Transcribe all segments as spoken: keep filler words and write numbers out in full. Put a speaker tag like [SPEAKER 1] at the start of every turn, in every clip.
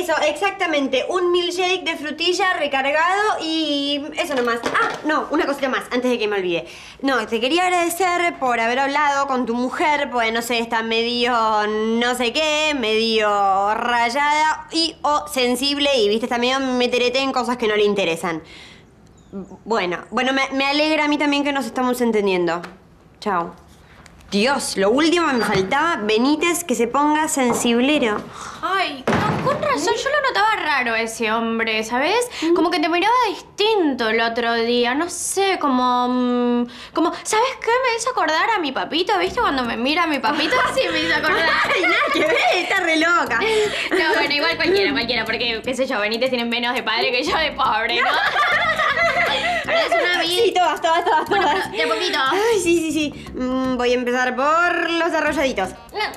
[SPEAKER 1] Eso, exactamente. Un milkshake de frutilla recargado y eso nomás. Ah, no, una cosita más, antes de que me olvide. No, te quería agradecer por haber hablado con tu mujer, pues no sé, está medio no sé qué, medio rayada y o sensible y, viste, está medio meterete en cosas que no le interesan. Bueno, bueno, me, me alegra a mí también que nos estamos entendiendo. Chao. Dios, lo último me faltaba, Benítez, que se ponga sensiblero.
[SPEAKER 2] Ay, no, con razón, yo lo notaba raro ese hombre, ¿sabes? Como que te miraba distinto el otro día, no sé, como... como ¿sabes qué? Me hizo acordar a mi papito, ¿viste? Cuando me mira a mi papito, sí me hizo acordar.
[SPEAKER 1] Ay, nada que ver, está re loca.
[SPEAKER 2] No, bueno, igual cualquiera, cualquiera, porque, qué sé yo, Benítez tiene menos de padre que yo de pobre, ¿no? Pero es una vida.
[SPEAKER 1] Sí, todas, todas, todas,
[SPEAKER 2] Bueno,
[SPEAKER 1] todas.
[SPEAKER 2] de poquito.
[SPEAKER 1] Ay, sí, sí, sí. Mm, voy a empezar por los arrolladitos.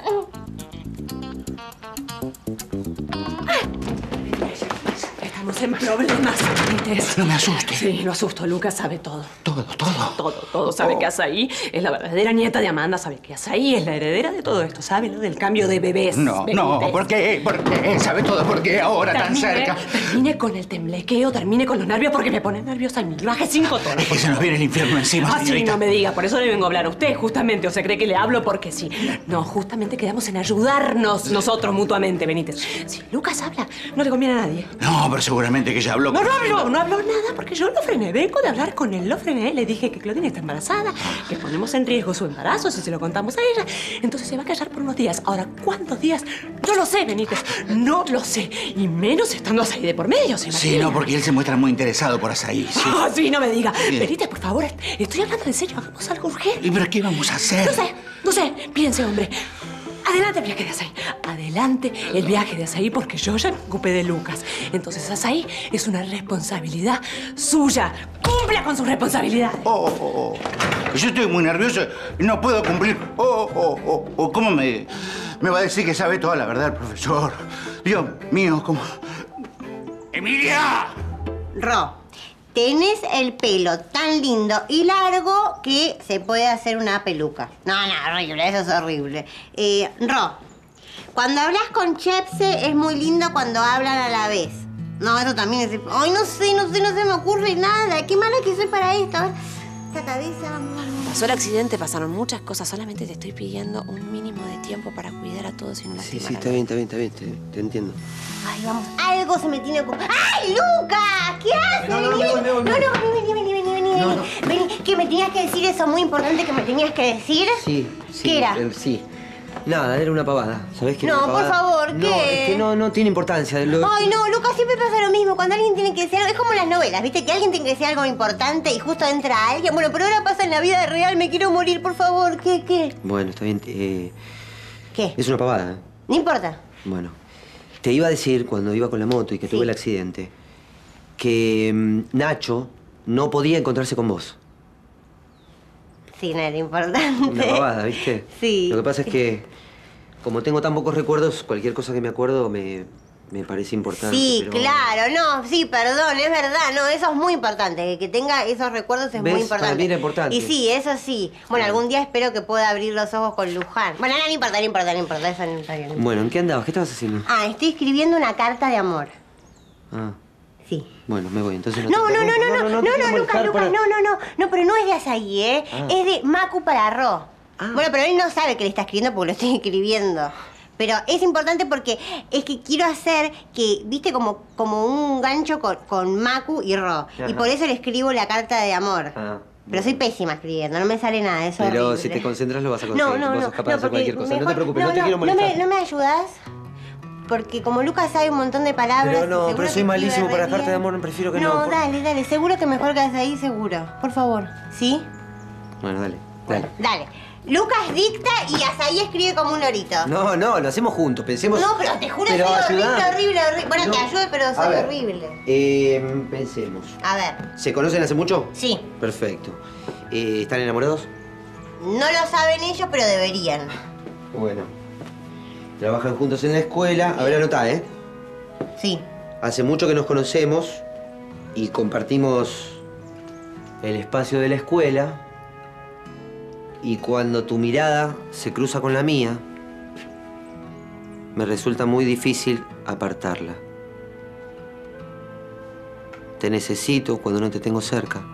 [SPEAKER 3] Estamos en problemas, Benítez.
[SPEAKER 4] No me asustes.
[SPEAKER 3] Sí, lo asusto. Lucas sabe todo.
[SPEAKER 4] Todo, todo.
[SPEAKER 3] Todo, todo. Sabe
[SPEAKER 4] Oh.
[SPEAKER 3] que Azaí es la verdadera nieta de Amanda. Sabe que Azaí es la heredera de todo esto. Sabe lo del cambio de bebés.
[SPEAKER 4] No,
[SPEAKER 3] Benítez.
[SPEAKER 4] no, ¿por qué? ¿Por qué? ¿Sabe todo por qué ahora tan
[SPEAKER 3] Termine-
[SPEAKER 4] cerca?
[SPEAKER 3] Termine con el temblequeo, termine con los nervios porque me pone nerviosa a mí. Baje cinco tonos.
[SPEAKER 4] Es que se nos viene el infierno encima,
[SPEAKER 3] Ah, sí,
[SPEAKER 4] señorita.
[SPEAKER 3] no me diga. Por eso le vengo a hablar a usted, justamente. O se cree que le hablo porque sí. No, justamente quedamos en ayudarnos nosotros mutuamente, Benítez. Si Lucas habla, no le conviene a nadie.
[SPEAKER 4] No, pero seguramente que ella habló
[SPEAKER 3] No,
[SPEAKER 4] con...
[SPEAKER 3] no habló, no habló nada porque yo lo frené. Vengo de hablar con él, lo frené. Le dije que Claudine está embarazada, que ponemos en riesgo su embarazo si se lo contamos a ella. Entonces se va a callar por unos días. Ahora, ¿cuántos días? No lo sé, Benítez. No lo sé. Y menos estando ahí de por medio, ¿se
[SPEAKER 4] Sí,
[SPEAKER 3] imagina?
[SPEAKER 4] no, porque él se muestra muy interesado por Azaí, sí.
[SPEAKER 3] Ah, sí, no me diga.
[SPEAKER 4] Sí.
[SPEAKER 3] Benítez, por favor, est- estoy hablando en serio. Hagamos algo urgente.
[SPEAKER 4] ¿Y pero qué vamos a hacer?
[SPEAKER 3] No sé, no sé. Piense, hombre. Adelante el viaje de Azaí. Adelante el viaje de Azaí porque yo ya me ocupé de Lucas. Entonces Azaí es una responsabilidad suya. ¡Cumpla con sus responsabilidades!
[SPEAKER 4] Oh, oh, oh. Yo estoy muy nervioso y no puedo cumplir. Oh, oh, oh, oh. ¿Cómo me, me va a decir que sabe toda la verdad el profesor? Dios mío, ¿cómo...? ¡Emilia!
[SPEAKER 1] Ro, tenés el pelo tan lindo y largo que se puede hacer una peluca. No, no, horrible, eso es horrible. Eh, Ro, cuando hablas con Chepse es muy lindo cuando hablan a la vez. No, eso también es... Ay, no sé, no sé, no se me ocurre nada. Qué mala que soy para esto. A ver, esta cabeza...
[SPEAKER 5] Pasó el accidente, pasaron muchas cosas. Solamente te estoy pidiendo un mínimo de tiempo para cuidar a todos y no
[SPEAKER 6] Sí,
[SPEAKER 5] lastimar
[SPEAKER 6] sí,
[SPEAKER 5] a
[SPEAKER 6] está bien, está bien, está bien. Te, te entiendo.
[SPEAKER 1] Ay, vamos, algo se me tiene que ocurrir. ¡Ay, Lucas! ¿Qué haces?
[SPEAKER 6] No, no,
[SPEAKER 1] Vení,
[SPEAKER 6] me voy,
[SPEAKER 1] vení.
[SPEAKER 6] me voy, me
[SPEAKER 1] no,
[SPEAKER 6] voy.
[SPEAKER 1] no, vení, vení, vení, vení,
[SPEAKER 6] No,
[SPEAKER 1] vení.
[SPEAKER 6] no.
[SPEAKER 1] Vení, que me tenías que decir eso muy importante que me tenías que decir.
[SPEAKER 6] Sí, sí.
[SPEAKER 1] ¿Qué era?
[SPEAKER 6] eh, sí. Nada, era una pavada. ¿Sabés qué?
[SPEAKER 1] No,
[SPEAKER 6] Una
[SPEAKER 1] por
[SPEAKER 6] pavada.
[SPEAKER 1] favor,
[SPEAKER 6] No,
[SPEAKER 1] ¿qué?
[SPEAKER 6] es que no, no tiene importancia. Lo-
[SPEAKER 1] Ay, no, Lucas, siempre pasa lo mismo. Cuando alguien tiene que decir algo, es como en las novelas, ¿viste? Que alguien tiene que decir algo importante y justo entra alguien. Bueno, pero ahora pasa en la vida real. Me quiero morir, por favor. ¿Qué, qué?
[SPEAKER 6] Bueno, está bien. eh,
[SPEAKER 1] ¿Qué?
[SPEAKER 6] es una pavada. ¿eh?
[SPEAKER 1] No importa.
[SPEAKER 6] Bueno, te iba a decir cuando iba con la moto y que
[SPEAKER 1] Sí.
[SPEAKER 6] tuve el accidente que mm, Nacho no podía encontrarse con vos.
[SPEAKER 1] Sí, no era importante.
[SPEAKER 6] Una pavada, ¿viste?
[SPEAKER 1] Sí.
[SPEAKER 6] Lo que pasa es que, como tengo tan pocos recuerdos, cualquier cosa que me acuerdo me, me parece importante.
[SPEAKER 1] Sí,
[SPEAKER 6] pero-
[SPEAKER 1] claro, no, sí, perdón, es verdad, no, eso es muy importante, que, que tenga esos recuerdos es
[SPEAKER 6] ¿Ves?
[SPEAKER 1] muy importante.
[SPEAKER 6] Para mí era importante.
[SPEAKER 1] Y sí, eso sí. Bueno, algún día espero que pueda abrir los ojos con Luján. Bueno, no, no importa, no importa, no importa, eso no importa. no.
[SPEAKER 6] Bueno, ¿en qué andabas? ¿Qué estabas haciendo?
[SPEAKER 1] Ah, estoy escribiendo una carta de amor.
[SPEAKER 6] Ah,
[SPEAKER 1] Sí.
[SPEAKER 6] bueno, me voy. Entonces no
[SPEAKER 1] No,
[SPEAKER 6] te
[SPEAKER 1] no, no, no,
[SPEAKER 6] interrumpo.
[SPEAKER 1] no, no,
[SPEAKER 6] te
[SPEAKER 1] no,
[SPEAKER 6] quiero
[SPEAKER 1] Lucas,
[SPEAKER 6] molestar
[SPEAKER 1] Lucas,
[SPEAKER 6] para-
[SPEAKER 1] no, no, no, no, pero no es de Azaí, ¿eh?
[SPEAKER 6] Ah.
[SPEAKER 1] Es de Macu para Ro.
[SPEAKER 6] Ah.
[SPEAKER 1] Bueno, pero él no sabe que le está escribiendo porque lo estoy escribiendo. Pero es importante porque es que quiero hacer que, viste, como, como un gancho con, con Macu y Ro. Y
[SPEAKER 6] Ajá.
[SPEAKER 1] por eso le escribo la carta de amor.
[SPEAKER 6] Ah,
[SPEAKER 1] Pero soy pésima escribiendo, no me sale nada, eso
[SPEAKER 6] Pero
[SPEAKER 1] horrible.
[SPEAKER 6] si te concentras lo vas a conseguir.
[SPEAKER 1] No, no,
[SPEAKER 6] Vos
[SPEAKER 1] no,
[SPEAKER 6] sos capaz
[SPEAKER 1] no,
[SPEAKER 6] de hacer
[SPEAKER 1] porque
[SPEAKER 6] cualquier cosa. No te
[SPEAKER 1] mejor-
[SPEAKER 6] preocupes, no, te quiero
[SPEAKER 1] no
[SPEAKER 6] molestar.
[SPEAKER 1] me, ¿no me ayudas? Porque como Lucas sabe un montón de palabras...
[SPEAKER 6] Pero no,
[SPEAKER 1] seguro
[SPEAKER 6] pero
[SPEAKER 1] que
[SPEAKER 6] soy malísimo
[SPEAKER 1] escribe
[SPEAKER 6] para
[SPEAKER 1] re
[SPEAKER 6] carta de
[SPEAKER 1] bien.
[SPEAKER 6] amor, prefiero que no,
[SPEAKER 1] No,
[SPEAKER 6] por-
[SPEAKER 1] dale, dale, seguro que mejor que ahí, seguro. Por favor, ¿sí?
[SPEAKER 6] Bueno, dale, dale.
[SPEAKER 1] Dale. Lucas dicta y Azaí escribe como un lorito.
[SPEAKER 6] No, no, lo hacemos juntos, pensemos...
[SPEAKER 1] No, pero te juro que
[SPEAKER 6] Pero
[SPEAKER 1] soy horrible,
[SPEAKER 6] ayudá.
[SPEAKER 1] horrible, horrible. Bueno,
[SPEAKER 6] No.
[SPEAKER 1] te ayudo, pero
[SPEAKER 6] A
[SPEAKER 1] soy
[SPEAKER 6] ver.
[SPEAKER 1] horrible.
[SPEAKER 6] Eh, pensemos.
[SPEAKER 1] A ver,
[SPEAKER 6] ¿Se conocen hace mucho?
[SPEAKER 1] sí.
[SPEAKER 6] Perfecto. Eh, ¿Están enamorados?
[SPEAKER 1] No lo saben ellos, pero deberían.
[SPEAKER 6] Bueno. Trabajan juntos en la escuela. A ver, anotá, ¿eh?
[SPEAKER 1] Sí.
[SPEAKER 6] Hace mucho que nos conocemos y compartimos el espacio de la escuela. Y cuando tu mirada se cruza con la mía, me resulta muy difícil apartarla. Te necesito cuando no te tengo cerca.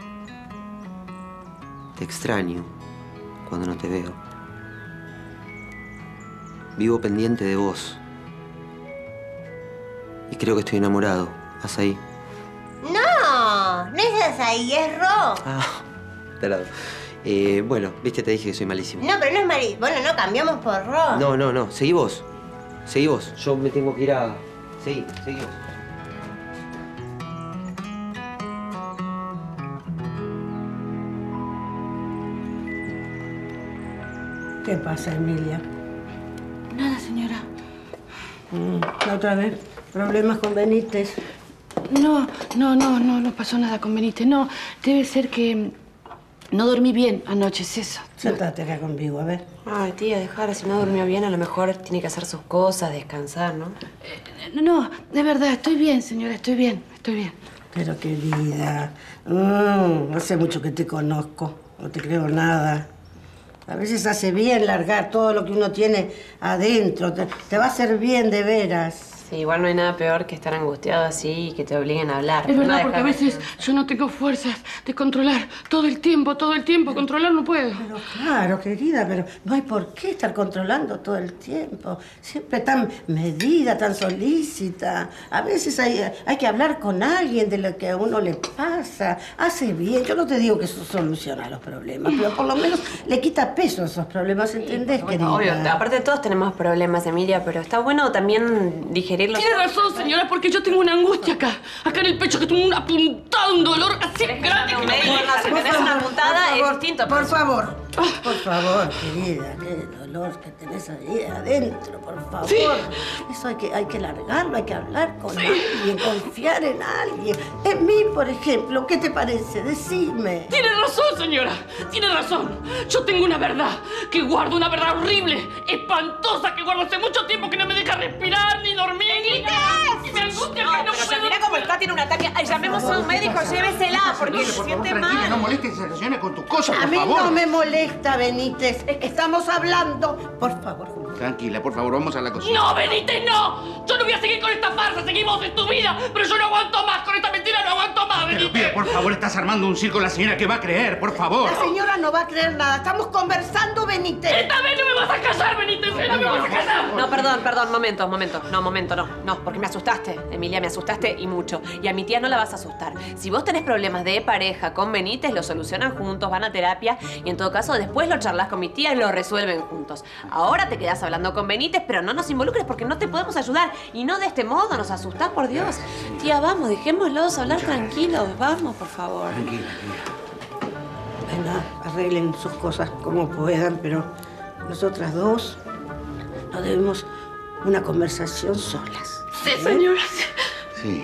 [SPEAKER 6] Te extraño cuando no te veo. Vivo pendiente de vos. Y creo que estoy enamorado. Azaí.
[SPEAKER 1] No, no es Azaí, es Ro.
[SPEAKER 6] Ah, perdón. Eh, bueno, viste, te dije que soy malísimo.
[SPEAKER 1] No, pero no es Mari. Bueno, no, cambiamos por Ro.
[SPEAKER 6] No, no, no. Seguí vos. Seguí vos. Yo me tengo que ir a... Seguí, seguí vos.
[SPEAKER 7] ¿Qué pasa, Emilia?
[SPEAKER 8] Nada, señora.
[SPEAKER 7] Mm, ¿la otra vez? ¿Problemas con Benítez?
[SPEAKER 8] No, no, no, no, no pasó nada con Benítez. No, debe ser que no dormí bien anoche, es eso.
[SPEAKER 7] Sentate acá conmigo, a ver.
[SPEAKER 5] Ay, tía, dejala. Si no durmió bien, a lo mejor tiene que hacer sus cosas, descansar, ¿no?
[SPEAKER 8] Eh, no, de verdad, estoy bien, señora, estoy bien, estoy bien.
[SPEAKER 7] Pero, querida, mm, hace mucho que te conozco. No te creo nada. A veces hace bien largar todo lo que uno tiene adentro. Te, te va a hacer bien, de veras.
[SPEAKER 5] Sí, igual no hay nada peor que estar angustiado así y que te obliguen a hablar.
[SPEAKER 8] Es verdad,
[SPEAKER 5] No
[SPEAKER 8] porque a
[SPEAKER 5] dejar-
[SPEAKER 8] veces yo no tengo fuerzas de controlar todo el tiempo, todo el tiempo. Controlar no puedo.
[SPEAKER 7] Pero claro, querida, pero no hay por qué estar controlando todo el tiempo. Siempre tan medida, tan solícita. A veces hay, hay que hablar con alguien de lo que a uno le pasa. Hace bien. Yo no te digo que eso soluciona los problemas, pero por lo menos le quita peso a esos problemas, ¿entendés,
[SPEAKER 5] Bueno,
[SPEAKER 7] querida?
[SPEAKER 5] obvio, aparte todos tenemos problemas, Emilia, pero está bueno también digerirlos.
[SPEAKER 8] Tiene razón, señora, porque yo tengo una angustia acá. Acá en el pecho, que tengo una puntada, un dolor así grande.
[SPEAKER 5] un
[SPEAKER 8] que
[SPEAKER 5] médico,
[SPEAKER 8] me-
[SPEAKER 5] no, si tenés una puntada
[SPEAKER 7] por favor,
[SPEAKER 5] es distinto.
[SPEAKER 7] Por
[SPEAKER 5] pero-
[SPEAKER 7] favor, por favor, querida, qué dolor que tenés ahí adentro, por favor.
[SPEAKER 8] Sí.
[SPEAKER 7] Eso hay que, hay que largarlo, hay que hablar con alguien, confiar en alguien. En mí, por ejemplo, ¿qué te parece? Decime.
[SPEAKER 8] Tiene razón, señora. Tiene razón. Yo tengo una verdad que guardo, una verdad horrible, espantosa, que guardo hace mucho tiempo, que no me deja respirar ni dormir. ni nada. Y me angustia
[SPEAKER 5] No,
[SPEAKER 8] que no
[SPEAKER 5] pero
[SPEAKER 8] puedo.
[SPEAKER 5] mira cómo está, tiene un ataque. Ay, llamemos a un médico, llévesela, porque
[SPEAKER 4] No,
[SPEAKER 5] se
[SPEAKER 4] por favor,
[SPEAKER 5] siente
[SPEAKER 4] tranquila, no
[SPEAKER 5] mal.
[SPEAKER 4] molestes a la señora con tus cosas,
[SPEAKER 7] A
[SPEAKER 4] por
[SPEAKER 7] mí
[SPEAKER 4] favor.
[SPEAKER 7] no me molesta, Benítez. Estamos hablando. Por favor, Julio.
[SPEAKER 4] Tranquila, por favor, vamos a la cocina.
[SPEAKER 8] ¡No, Benítez, no! Yo no voy a seguir con esta farsa. Seguimos en tu vida, pero yo no aguanto más. Con esta mentira no aguanto más,
[SPEAKER 4] Pero,
[SPEAKER 8] Benítez.
[SPEAKER 4] pibe, por favor, estás armando un circo. La señora que va a creer, por favor.
[SPEAKER 7] La señora no va a creer nada. Estamos conversando, Benítez.
[SPEAKER 8] Esta vez no me vas a callar, Benítez. ¿eh? No me vas a callar.
[SPEAKER 5] No, perdón, perdón, momento, momento. No, momento, no. No, porque me asustaste, Emilia, me asustaste y mucho. Y a mi tía no la vas a asustar. Si vos tenés problemas de pareja con Benítez, lo solucionan juntos, van a terapia y en todo caso después lo charlas con mi tía y lo resuelven juntos. Ahora te quedás hablando con Benítez, pero no nos involucres porque no te podemos ayudar. Y no de este modo, nos asustás, por Dios. Tía, vamos, dejémoslos hablar tranquilos. Vamos, por favor.
[SPEAKER 4] Tranquila, tranquila.
[SPEAKER 7] Venga, arreglen sus cosas como puedan, pero nosotras dos no debemos una conversación solas.
[SPEAKER 8] Sí, señora.
[SPEAKER 4] Sí.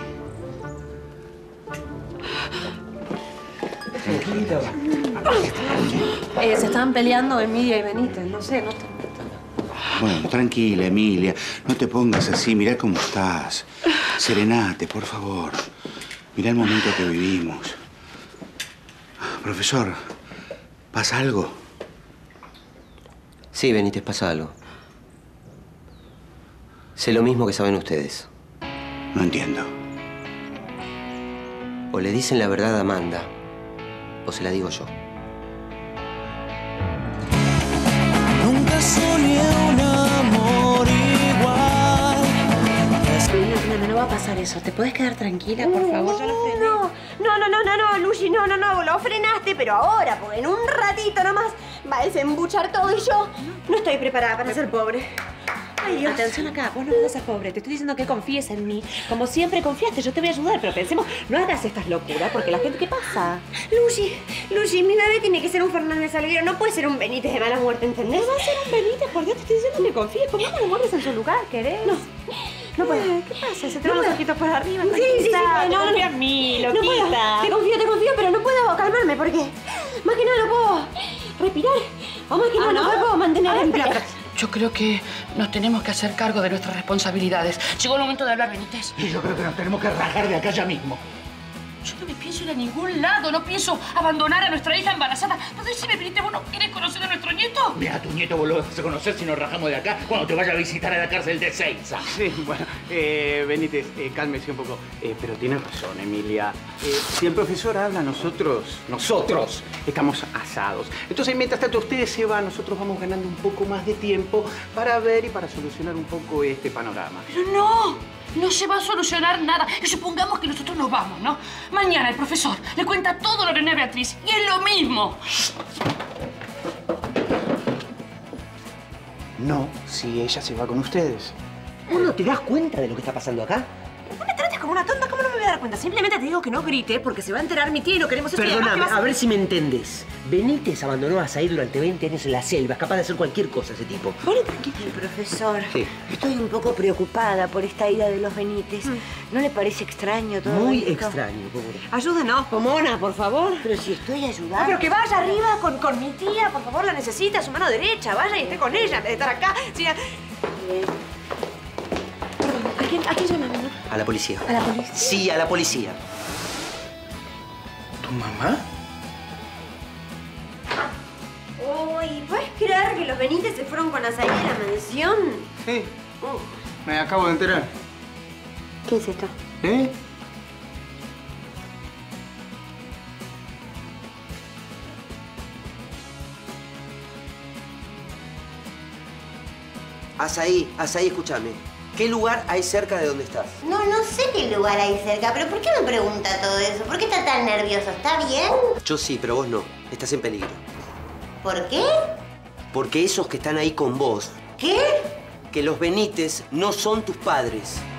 [SPEAKER 5] Eh, se estaban peleando Emilia y Benítez, no sé, no estoy...
[SPEAKER 4] Bueno, tranquila, Emilia. No te pongas así. Mirá cómo estás. Serenate, por favor. Mirá el momento que vivimos. Profesor, ¿pasa algo?
[SPEAKER 6] Sí, Benítez, pasa algo. Sé lo mismo que saben ustedes.
[SPEAKER 4] No entiendo.
[SPEAKER 6] O le dicen la verdad a Amanda, o se la digo yo.
[SPEAKER 9] Nunca soñé un amor igual.
[SPEAKER 5] No, no, no va a pasar eso. ¿Te puedes quedar tranquila, por favor? Yo lo frené.
[SPEAKER 1] No, no, no, no, no, no, Lucy, no, no, no, lo frenaste, pero ahora, porque en un ratito nomás va a desembuchar todo y yo no estoy preparada para ser pobre. Ay, Dios.
[SPEAKER 5] Atención acá, vos no vas a ser pobre. Te estoy diciendo que confíes en mí. Como siempre confiaste, yo te voy a ayudar. Pero pensemos, no hagas estas locuras porque la gente, ¿qué pasa?
[SPEAKER 1] Lucy, Lucy, mi bebé tiene que ser un Fernández Salguero, no puede ser un Benítez de mala muerte, ¿entendés?
[SPEAKER 5] Va a ser un Benítez, por Dios, te estoy diciendo que confíes. Pongamos los muertos en su lugar, ¿querés?
[SPEAKER 1] No, no puedo.
[SPEAKER 5] ¿Qué pasa? Se te van los ojitos por arriba.
[SPEAKER 1] Sí, sí, sí,
[SPEAKER 5] tranquilízate,
[SPEAKER 1] no, no,
[SPEAKER 5] confía
[SPEAKER 1] no.
[SPEAKER 5] en mí,
[SPEAKER 1] No
[SPEAKER 5] loquita.
[SPEAKER 1] puedo. Te confío, te confío, pero no puedo calmarme porque más que nada no puedo respirar. O más que nada no, me puedo mantener en pie.
[SPEAKER 8] Yo creo que nos tenemos que hacer cargo de nuestras responsabilidades. Llegó el momento de hablar, Benítez.
[SPEAKER 4] Y yo creo que nos tenemos que rajar de acá ya mismo.
[SPEAKER 8] Yo no me pienso ir a ningún lado, no pienso abandonar a nuestra hija embarazada. No, decime, Benítez, vos no querés conocer a nuestro nieto?
[SPEAKER 10] Mira, a tu nieto vos lo vas a conocer si nos rajamos de acá cuando te vaya a visitar a la cárcel de Seiza.
[SPEAKER 11] Sí, bueno, eh, Benítez, eh, cálmese un poco. Eh, pero tienes razón, Emilia. Eh, si el profesor habla, nosotros, nosotros, estamos asados. Entonces, mientras tanto ustedes se van, nosotros vamos ganando un poco más de tiempo para ver y para solucionar un poco este panorama.
[SPEAKER 8] Pero no. No se va a solucionar nada. Y supongamos que nosotros nos vamos, ¿no? Mañana el profesor le cuenta todo lo de René Beatriz. Y es lo mismo.
[SPEAKER 11] No, si ella se va con ustedes.
[SPEAKER 6] ¿Vos no te das cuenta de lo que está pasando acá?
[SPEAKER 3] No me trates como una tonta, ¿cómo no me voy a dar cuenta? Simplemente te digo que no grites porque se va a enterar mi tía y no queremos eso.
[SPEAKER 6] Perdóname, a ver si me entendés. Benítez abandonó a Said durante veinte años en la selva. Es capaz de hacer cualquier cosa ese tipo.
[SPEAKER 7] Bueno, tranquilo, profesor.
[SPEAKER 6] Sí.
[SPEAKER 7] Estoy un poco preocupada por esta ida de los Benítez. ¿No le parece extraño todo
[SPEAKER 6] Muy
[SPEAKER 7] esto?
[SPEAKER 6] extraño, pobre.
[SPEAKER 3] Ayúdanos, Pomona, por favor.
[SPEAKER 7] Pero si estoy ayudando.
[SPEAKER 3] Ah, pero que vaya arriba con, con mi tía, por favor, la necesita, su mano derecha. Vaya y esté con ella en vez de estar acá. Sí, a... ¿A quién, a quién llamamos?
[SPEAKER 6] A la policía.
[SPEAKER 3] ¿A la policía?
[SPEAKER 6] Sí, a la policía.
[SPEAKER 11] ¿Tu mamá?
[SPEAKER 1] Uy, ¿puedes creer que los Benítez se fueron con Azaí de la mansión?
[SPEAKER 11] Sí. Me acabo de enterar.
[SPEAKER 1] ¿Qué es esto?
[SPEAKER 11] ¿Eh?
[SPEAKER 6] Azaí, Azaí, escúchame. ¿Qué lugar hay cerca de donde estás?
[SPEAKER 12] No, no sé qué lugar hay cerca, pero ¿por qué me pregunta todo eso? ¿Por qué está tan nervioso? ¿Está bien?
[SPEAKER 6] Yo sí, pero vos no. Estás en peligro.
[SPEAKER 12] ¿Por qué?
[SPEAKER 6] Porque esos que están ahí con vos...
[SPEAKER 12] ¿Qué?
[SPEAKER 6] Que los Benítez no son tus padres.